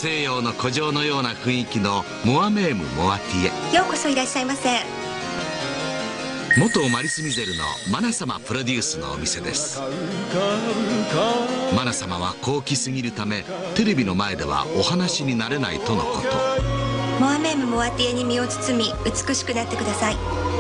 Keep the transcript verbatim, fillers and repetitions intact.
西洋の古城のような雰囲気のモアメーム・モアティエ。 ようこそいらっしゃいませ。 元マリス・ミゼルのマナ様プロデュースのお店です。マナ様は高貴すぎるためテレビの前ではお話になれないとのこと。 モアメーム・モアティエに身を包み美しくなってください。